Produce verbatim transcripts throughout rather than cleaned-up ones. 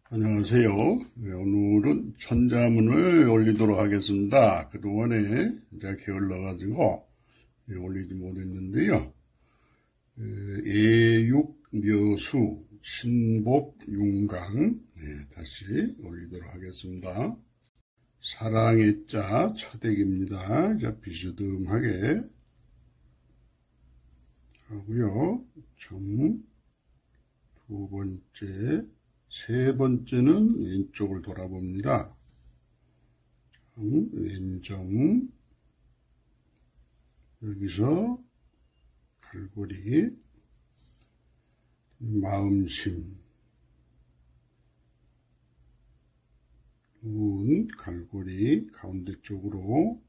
안녕하세요. 네, 오늘은 천자문을 올리도록 하겠습니다. 그동안에 제가 게을러가지고 예, 올리지 못했는데요. 애육, 묘수, 신복, 윤강 예, 다시 올리도록 하겠습니다. 사랑의 자 첫액입니다. 자, 비스듬하게 하고요. 점, 두 번째, 세 번째는 왼쪽을 돌아봅니다. 왼정, 여기서 갈고리, 마음심, 운, 갈고리, 가운데 쪽으로,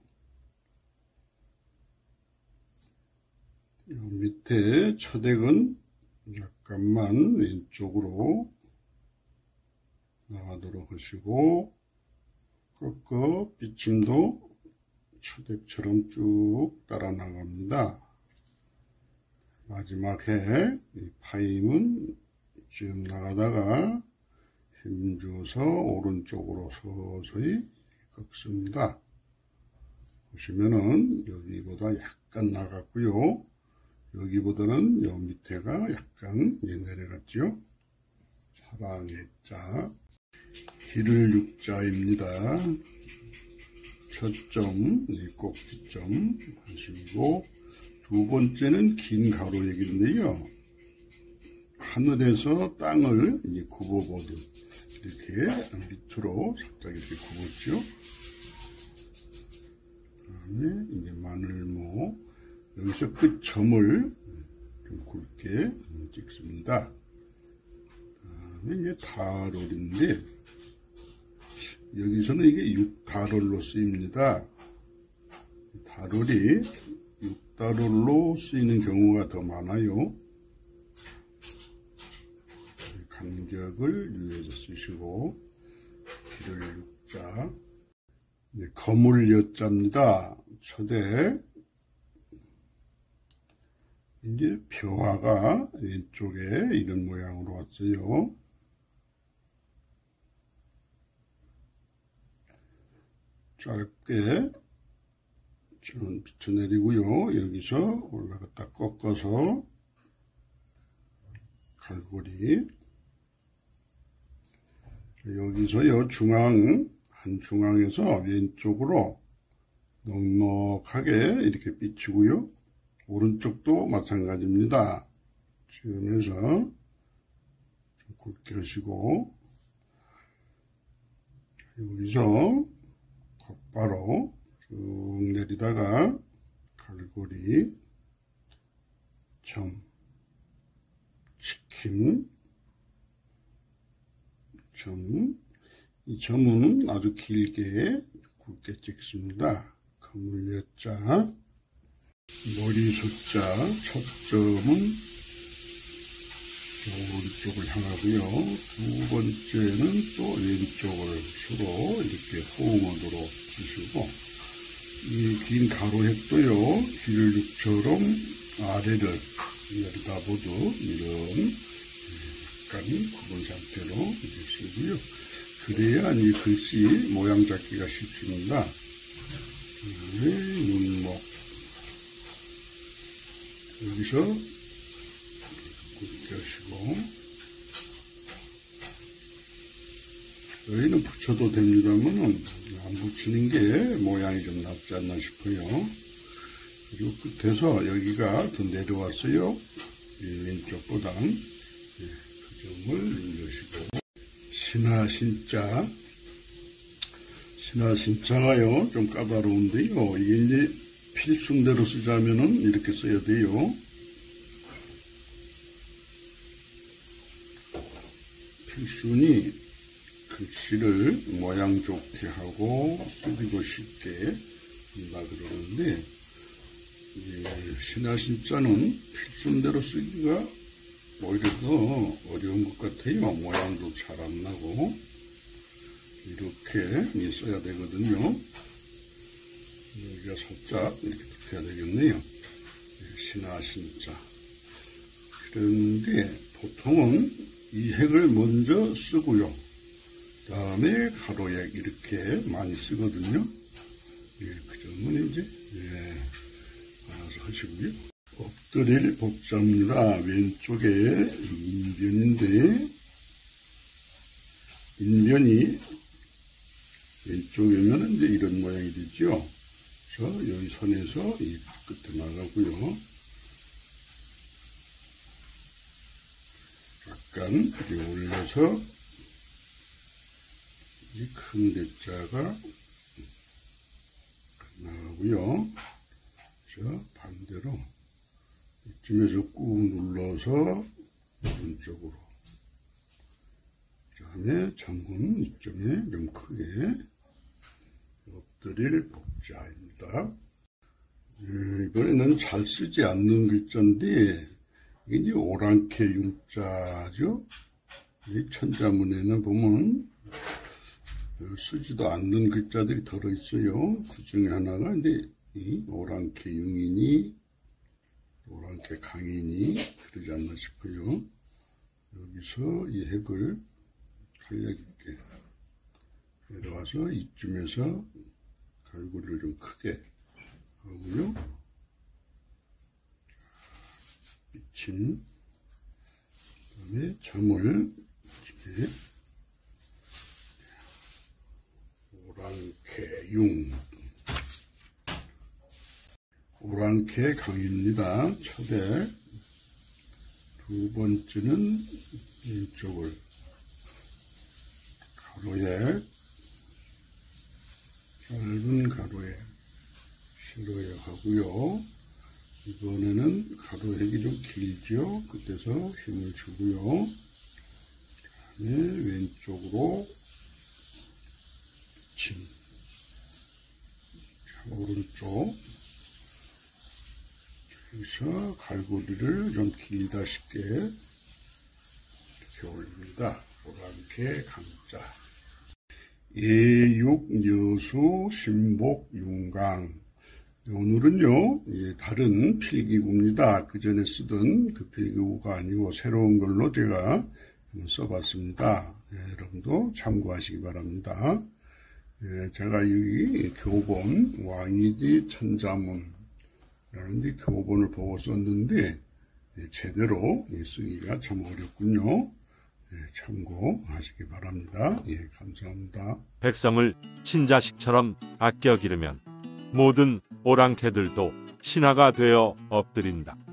밑에 첫액은 약간만 왼쪽으로 나가도록 하시고, 꺾어 빗침도 첫액처럼 쭉 따라 나갑니다. 마지막 해 이 파임은 쭉 나가다가 힘줘서 오른쪽으로 서서히 꺾습니다. 보시면은 여기보다 약간 나갔고요. 여기보다는 요 밑에가 약간 내려갔죠. 사랑의 자, 길을 육자입니다. 첫 점, 꼭지점 하시고, 두 번째는 긴 가로액인데요. 하늘에서 땅을 이제 굽어보듯 이렇게 밑으로 살짝 이렇게 굽었죠. 그 다음에 이제 마늘모, 여기서 끝 점을 좀 굵게 찍습니다. 이게 다롤인데, 여기서는 이게 육 다롤로 쓰입니다. 다롤이 육 다롤로 쓰이는 경우가 더 많아요. 간격을 유의해서 쓰시고, 길을 육자, 거물 여자입니다. 첫에 이제 벼화가 왼쪽에 이런 모양으로 왔어요. 짧게 좀 비춰내리고요. 여기서 올라갔다 꺾어서 갈고리, 여기서요 중앙, 한 중앙에서 왼쪽으로 넉넉하게 이렇게 비추고요. 오른쪽도 마찬가지입니다. 지원해서 좀 굵게 하시고, 여기서 곧바로 쭉 내리다가 갈고리, 점, 치킨, 점, 이 점은 아주 길게 굵게 찍습니다. 거물여자, 머리 숫자, 첫 점은 오른쪽을 향하고요. 두 번째는 또 왼쪽을 서로 이렇게 호응하도록 주시고, 이 긴 가로획도요, 길육처럼 아래를 내려다보듯 이런 약간 굽은 상태로 쓰고요. 그래야 이 글씨 모양 잡기가 쉽습니다. 눈목, 여기서 굵게 하시고, 여기는 붙여도 됩니다만은 안 붙이는 게 모양이 좀 낫지 않나 싶어요. 그리고 끝에서 여기가 더 내려왔어요. 왼쪽보다. 그 점을 눌러주시고, 신하신자, 신하신자가요 좀 까다로운데요. 이게 이제 필승대로 쓰자면은 이렇게 써야 돼요. 필순이 글씨를 모양 좋게 하고 쓰기도 쉽게 한다 그러는데, 신하신자는 필순대로 쓰기가 오히려 더 어려운 것 같아요. 모양도 잘 안 나고. 이렇게 써야 되거든요. 여기가 살짝 이렇게 붙어야 되겠네요. 신하신자. 그런데 보통은 이 핵을 먼저 쓰고요. 다음에 가로액 이렇게 많이 쓰거든요. 예, 그 점은 이제 예, 알아서 하시고요. 엎드릴 복자입니다. 왼쪽에 인변인데 인변이 왼쪽이면 이제 이런 모양이 되죠. 그래서 여기 선에서 이 끝에 나가고요. 약간 이렇게 올려서 이 큰 대자가 나가고요. 자, 반대로 이쯤에서 꾹 눌러서 오른쪽으로. 그 다음에 점은 이점에 좀 크게 엎드릴 복자입니다. 예, 이번에는 잘 쓰지 않는 글자인데 이게 이제 오랑캐 융자죠. 이 천자문에는 보면 쓰지도 않는 글자들이 들어있어요. 그 중에 하나가 이제 이 오랑캐 융이니 오랑캐 강이니 그러지 않나 싶어요. 여기서 이 핵을 탄력 있게 내려와서 이쯤에서 갈고리를 좀 크게 하고요. 비침 그다음에 점을 이렇게 오랑캐융 오랑캐 강입니다. 첫에 두 번째는 이쪽을 가로에 짧은 가로에 실어야 하고요. 이번에는 가로액이 좀 길죠. 그때서 힘을 주고요. 그 다음에 왼쪽으로 침 오른쪽 여기서 갈고리를 좀 길다 쉽게 이렇게 올립니다. 오랑캐 강자 예육 여수 신복 윤강. 오늘은요 다른 필기구입니다. 그 전에 쓰던 그 필기구가 아니고 새로운 걸로 제가 써봤습니다. 예, 여러분도 참고하시기 바랍니다. 예, 제가 여기 교본 왕이지 천자문 라는 교본을 보고 썼는데 예, 제대로 쓰기가 참 어렵군요. 예, 참고하시기 바랍니다. 예, 감사합니다. 백성을 친자식처럼 아껴 기르면 모든 오랑캐들도 신하가 되어 엎드린다.